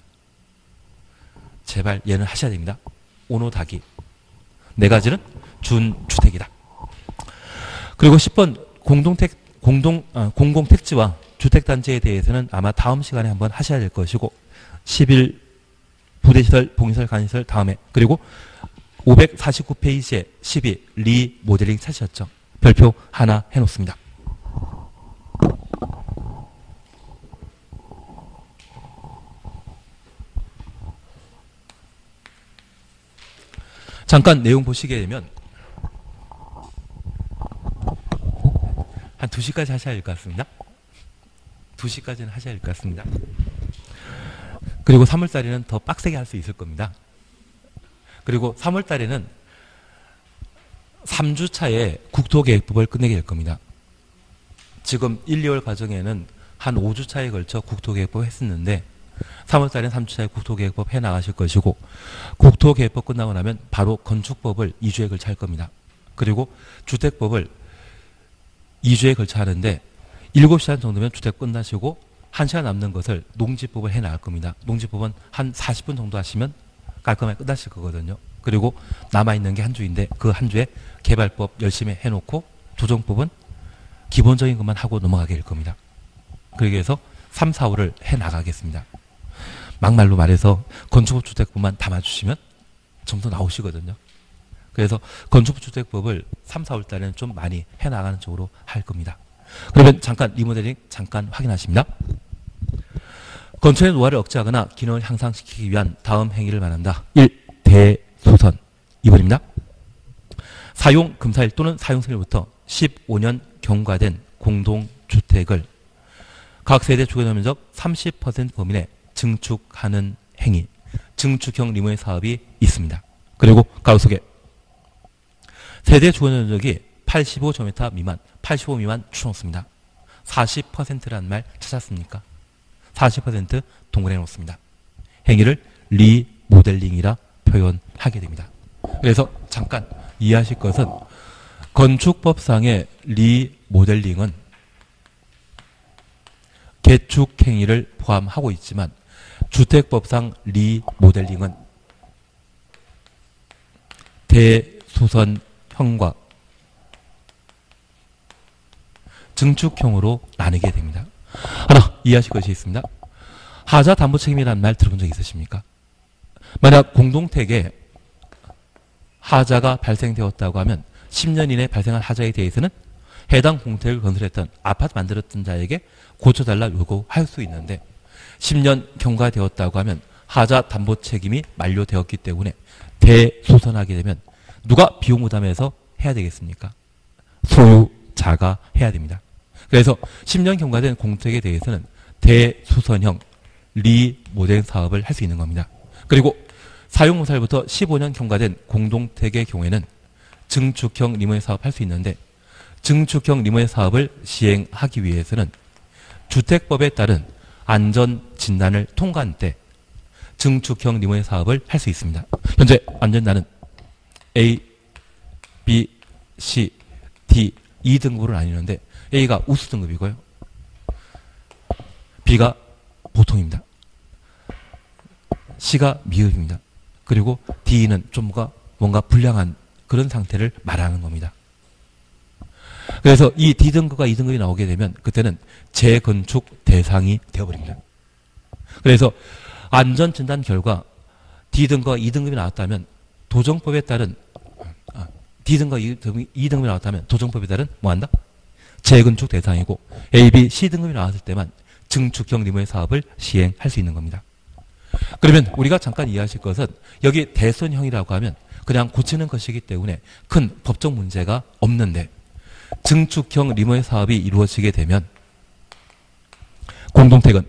제발 얘는 하셔야 됩니다. 오노다기. 네 가지는 준주택이다. 그리고 십 번 공동택, 공동, 어, 공공택지와 주택단지에 대해서는 아마 다음 시간에 한번 하셔야 될 것이고 십일 부대시설, 봉시설, 간시설 다음에 그리고 오백사십구 페이지에 십이 리모델링 찾으셨죠? 별표 하나 해놓습니다. 잠깐 내용 보시게 되면 한 두 시까지 하셔야 될 것 같습니다. 두 시까지는 하셔야 될 것 같습니다. 그리고 삼월달에는 더 빡세게 할 수 있을 겁니다. 그리고 삼월달에는 삼 주차에 국토계획법을 끝내게 될 겁니다. 지금 일, 이월 과정에는 한 오 주차에 걸쳐 국토계획법 했었는데 삼월달에는 삼 주차에 국토계획법 해나가실 것이고 국토계획법 끝나고 나면 바로 건축법을 이 주에 걸쳐 할 겁니다. 그리고 주택법을 이 주에 걸쳐 하는데 일곱 시간 정도면 주택 끝나시고 한 시간 남는 것을 농지법을 해나갈 겁니다. 농지법은 한 사십 분 정도 하시면 깔끔하게 끝나실 거거든요. 그리고 남아있는 게 한 주인데 그 한 주에 개발법 열심히 해놓고 조정법은 기본적인 것만 하고 넘어가게 될 겁니다. 그렇게 해서 삼, 사월을 해나가겠습니다. 막말로 말해서 건축법 주택법만 담아주시면 점수 나오시거든요. 그래서 건축법 주택법을 삼, 사월 달에는 좀 많이 해나가는 쪽으로 할 겁니다. 그러면 잠깐 리모델링 잠깐 확인하십니다. 건축의 노화를 억제하거나 기능을 향상시키기 위한 다음 행위를 말한다. 일. 대수선 이 번입니다. 사용 금사일 또는 사용 승일부터 십오 년 경과된 공동주택을 각 세대 주거면적 삼십 퍼센트 범위 내 증축하는 행위, 증축형 리모델링 사업이 있습니다. 그리고 가로 속에 세대 주거면적이 팔십오 제곱미터 미만, 팔십오 미만 추놓습니다. 사십 퍼센트라는 말 찾았습니까? 사십 퍼센트 동그래 놓습니다. 행위를 리모델링이라 표현하게 됩니다. 그래서 잠깐 이해하실 것은 건축법상의 리모델링은 개축행위를 포함하고 있지만 주택법상 리모델링은 대수선형과 증축형으로 나뉘게 됩니다. 하나 이해하실 것이 있습니다. 하자 담보 책임이라는 말 들어본 적 있으십니까? 만약 공동택에 하자가 발생되었다고 하면 십 년 이내에 발생한 하자에 대해서는 해당 공택을 건설했던 아파트 만들었던 자에게 고쳐달라 요구할 수 있는데 십 년 경과되었다고 하면 하자 담보 책임이 만료되었기 때문에 대소선하게 되면 누가 비용 부담해서 해야 되겠습니까? 소유자가 해야 됩니다. 그래서 십 년 경과된 공택에 대해서는 대수선형 리모델링 사업을 할 수 있는 겁니다. 그리고 사용공사일부터 십오 년 경과된 공동택의 경우에는 증축형 리모델링 사업 할 수 있는데 증축형 리모델링 사업을 시행하기 위해서는 주택법에 따른 안전진단을 통과한 때 증축형 리모델링 사업을 할 수 있습니다. 현재 안전진단은 A, B, C, D, 이 등급으로 나뉘는데 A가 우수 등급이고요. B가 보통입니다. C가 미흡입니다. 그리고 D는 좀 뭔가, 뭔가 불량한 그런 상태를 말하는 겁니다. 그래서 이 D등급과 이 등급이 나오게 되면 그때는 재건축 대상이 되어버립니다. 그래서 안전진단 결과 D등급과 이 등급이 나왔다면 도정법에 따른 아, D등급과 이 등급이 나왔다면 도정법에 따른 뭐한다? 재건축 대상이고 A, B, C 등급이 나왔을 때만 증축형 리모델링 사업을 시행할 수 있는 겁니다. 그러면 우리가 잠깐 이해하실 것은 여기 대손형이라고 하면 그냥 고치는 것이기 때문에 큰 법적 문제가 없는데 증축형 리모델링 사업이 이루어지게 되면 공동택은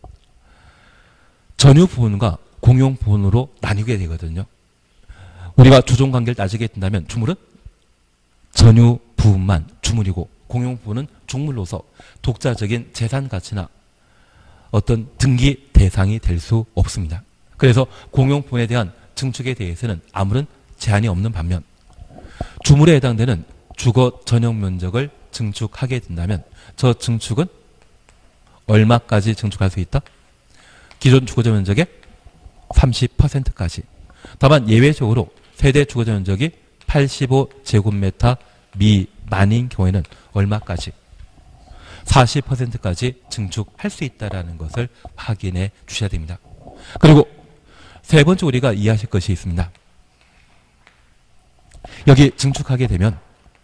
전유 부분과 공용 부분으로 나뉘게 되거든요. 우리가 주종관계를 따지게 된다면 주물은 전유 부분만 주물이고 공용 부분은 종물로서 독자적인 재산 가치나 어떤 등기 대상이 될 수 없습니다. 그래서 공용 부분에 대한 증축에 대해서는 아무런 제한이 없는 반면 주물에 해당되는 주거 전용 면적을 증축하게 된다면 저 증축은 얼마까지 증축할 수 있다? 기존 주거지 면적의 삼십 퍼센트까지. 다만 예외적으로 세대 주거지 면적이 팔십오 제곱미터 미만인 경우에는 얼마까지? 사십 퍼센트까지 증축할 수 있다는 것을 확인해 주셔야 됩니다. 그리고 세 번째 우리가 이해하실 것이 있습니다. 여기 증축하게 되면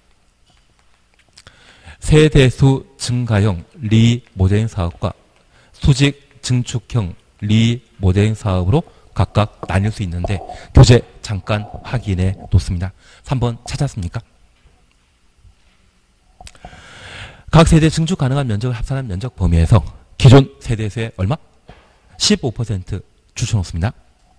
세대수 증가형 리모델링 사업과 수직 증축형 리모델링 사업으로 각각 나뉠 수 있는데 교재 잠깐 확인해 놓습니다. 삼 번 찾았습니까? 각 세대 증축 가능한 면적을 합산한 면적 범위에서 기존 세대수의 얼마? 십오 퍼센트 줄쳐놓습니다.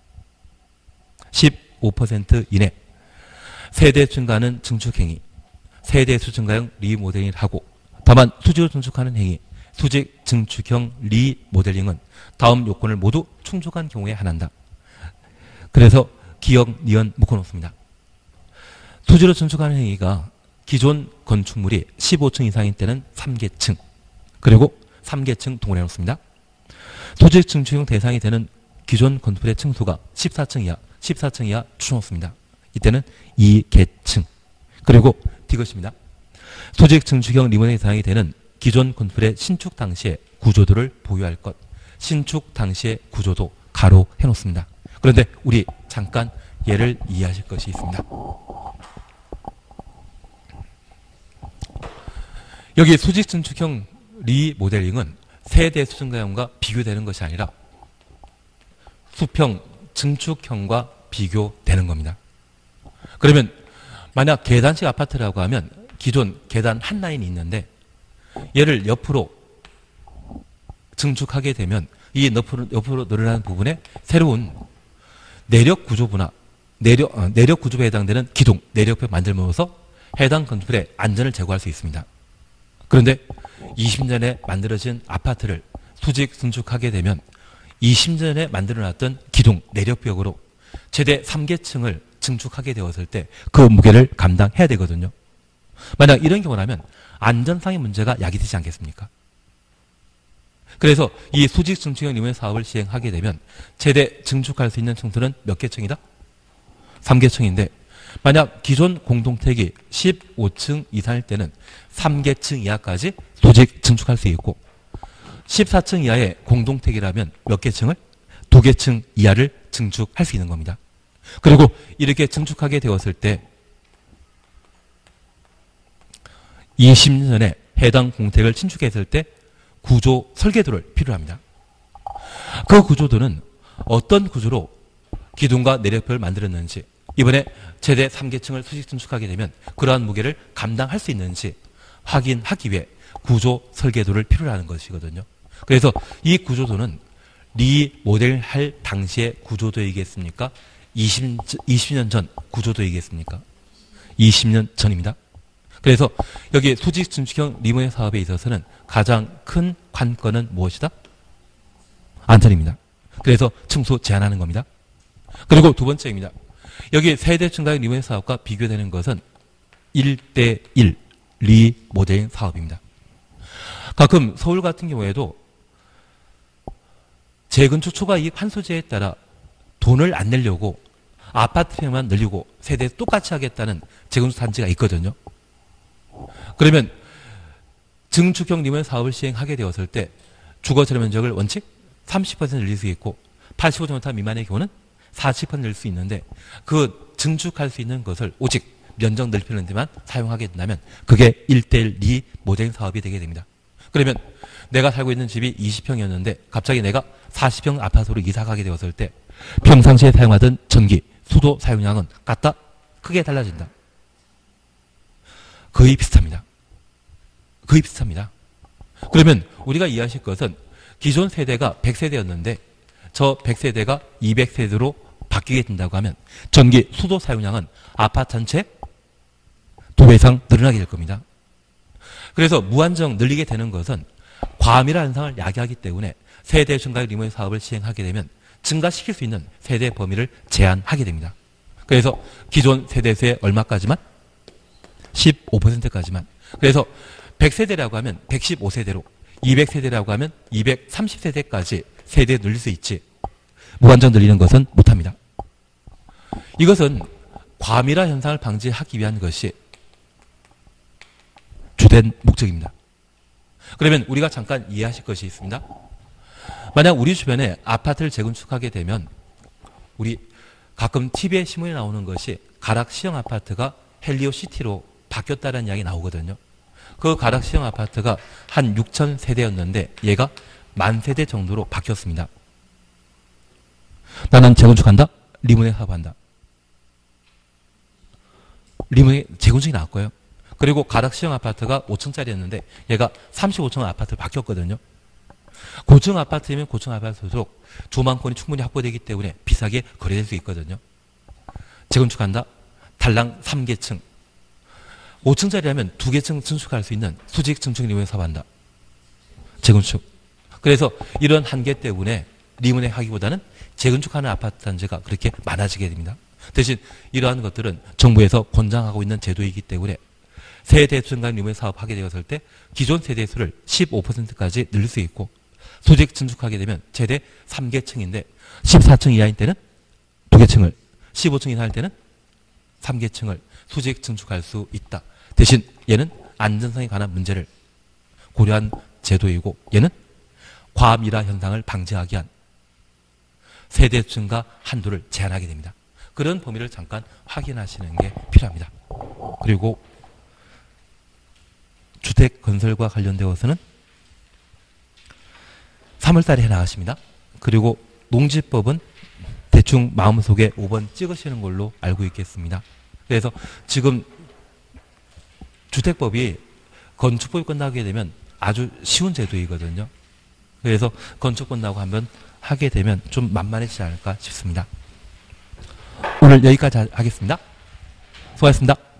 십오 퍼센트 이내 세대 증가는 증축행위, 세대수 증가형 리모델링을 하고 다만 수직으로 증축하는 행위, 수직 증축형 리모델링은 다음 요건을 모두 충족한 경우에 한한다. 그래서 기억, 니은 묶어놓습니다. 수직으로 증축하는 행위가 기존 건축물이 십오 층 이상인 때는 삼 계층, 그리고 삼 계층 동원해 놓습니다. 수직 증축형 대상이 되는 기존 건물의 층수가 십사 층 이하, 십사 층 이하 추천놓습니다. 이때는 이 계층, 그리고 이것입니다. 수직 증축형 리모델링 대상이 되는 기존 건물의 신축 당시의 구조도를 보유할 것, 신축 당시의 구조도 가로 해놓습니다. 그런데 우리 잠깐 예를 이해하실 것이 있습니다. 여기 수직 증축형 리모델링은 세대 수증가형과 비교되는 것이 아니라 수평 증축형과 비교되는 겁니다. 그러면 만약 계단식 아파트라고 하면 기존 계단 한 라인이 있는데 얘를 옆으로 증축하게 되면 이 옆으로, 옆으로 늘어나는 부분에 새로운 내력 구조부나 내력, 어, 내력 구조부에 해당되는 기둥, 내력벽 만들면서 해당 건물의 안전을 제고할 수 있습니다. 그런데 이십 년에 만들어진 아파트를 수직 증축하게 되면 이십 년에 만들어놨던 기둥, 내력벽으로 최대 삼 계층을 증축하게 되었을 때 그 무게를 감당해야 되거든요. 만약 이런 경우라면 안전상의 문제가 야기되지 않겠습니까? 그래서 이 수직 증축형 리모델링 사업을 시행하게 되면 최대 증축할 수 있는 층수는 몇 계층이다? 삼 계층인데 만약 기존 공동택이 십오 층 이상일 때는 삼 계층 이하까지 수직 증축할 수 있고 십사 층 이하의 공동택이라면 몇 개 층을? 두 개 층 이하를 증축할 수 있는 겁니다. 그리고 이렇게 증축하게 되었을 때 이십 년 전에 해당 공택을 신축했을 때 구조 설계도를 필요로 합니다. 그 구조도는 어떤 구조로 기둥과 내력표를 만들었는지, 이번에 최대 삼 개 층을 수직 증축하게 되면 그러한 무게를 감당할 수 있는지 확인하기 위해 구조 설계도를 필요로 하는 것이거든요. 그래서 이 구조도는 리모델할 당시의 구조도이겠습니까? 이십, 이십 년 전 구조도이겠습니까? 이십 년 전입니다. 그래서 여기 수직 증축형 리모델 사업에 있어서는 가장 큰 관건은 무엇이다? 안전입니다. 그래서 층수 제한하는 겁니다. 그리고 두 번째입니다. 여기 세대 증가형 리모델 사업과 비교되는 것은 일 대 일 리모델링 사업입니다. 가끔 서울 같은 경우에도 재건축 초과이익 환수제에 따라 돈을 안 내려고 아파트만 늘리고 세대 똑같이 하겠다는 재건축 단지가 있거든요. 그러면 증축형 리모델 사업을 시행하게 되었을 때 주거 처리 면적을 원칙 삼십 퍼센트 늘릴 수 있고 팔십오 제곱미터 미만의 경우는 사십 퍼센트 늘릴 수 있는데 그 증축할 수 있는 것을 오직 면적 넓히는 데만 사용하게 된다면 그게 일 대 일 리모델링 사업이 되게 됩니다. 그러면 내가 살고 있는 집이 이십 평이었는데 갑자기 내가 사십 평 아파트로 이사 가게 되었을 때 평상시에 사용하던 전기, 수도 사용량은 같다? 크게 달라진다. 거의 비슷합니다. 거의 비슷합니다. 그러면 우리가 이해하실 것은 기존 세대가 백 세대였는데 저 백 세대가 이백 세대로 바뀌게 된다고 하면 전기, 수도 사용량은 아파트 전체 두 배 이상 늘어나게 될 겁니다. 그래서 무한정 늘리게 되는 것은 과밀화 현상을 야기하기 때문에 세대 증가형 리모델 사업을 시행하게 되면 증가시킬 수 있는 세대 범위를 제한하게 됩니다. 그래서 기존 세대수의 얼마까지만? 십오 퍼센트까지만. 그래서 백 세대라고 하면 백십오 세대로, 이백 세대라고 하면 이백삼십 세대까지 세대 늘릴 수 있지 무한정 늘리는 것은 못합니다. 이것은 과밀화 현상을 방지하기 위한 것이 주된 목적입니다. 그러면 우리가 잠깐 이해하실 것이 있습니다. 만약 우리 주변에 아파트를 재건축하게 되면 우리 가끔 티비에 신문에 나오는 것이 가락시형 아파트가 헬리오시티로 바뀌었다는 이야기 나오거든요. 그 가락시형 아파트가 한 육천 세대였는데 얘가 만 세대 정도로 바뀌었습니다. 나는 재건축한다? 리모델 사업한다. 리모델 재건축이 나올 거예요. 그리고 가락시형 아파트가 오 층짜리였는데 얘가 삼십오 층 아파트로 바뀌었거든요. 고층 아파트면 고층 아파트일수록 조망권이 충분히 확보되기 때문에 비싸게 거래될 수 있거든요. 재건축한다? 달랑 삼 개 층. 오 층짜리라면 두 개 층 증축할 수 있는 수직 증축 리모델 사업한다. 재건축. 그래서 이런 한계 때문에 리모델 하기보다는 재건축하는 아파트 단지가 그렇게 많아지게 됩니다. 대신 이러한 것들은 정부에서 권장하고 있는 제도이기 때문에 세대 증가형 리모델 사업하게 되었을 때 기존 세대수를 십오 퍼센트까지 늘릴 수 있고 수직 증축하게 되면 최대 삼 개 층인데 십사 층 이하인 때는 두 개 층을, 십오 층 이하일 때는 삼 개 층을 수직 증축할 수 있다. 대신 얘는 안전성에 관한 문제를 고려한 제도이고 얘는 과밀화 현상을 방지하기 위한 세대 증가 한도를 제한하게 됩니다. 그런 범위를 잠깐 확인하시는 게 필요합니다. 그리고 주택 건설과 관련되어서는 삼월 달에 해나가십니다. 그리고 농지법은 대충 마음속에 오 번 찍으시는 걸로 알고 있겠습니다. 그래서 지금 주택법이 건축법이 끝나게 되면 아주 쉬운 제도이거든요. 그래서 건축 끝나고 한번 하게 되면 좀 만만해지지 않을까 싶습니다. 오늘 여기까지 하겠습니다. 수고하셨습니다.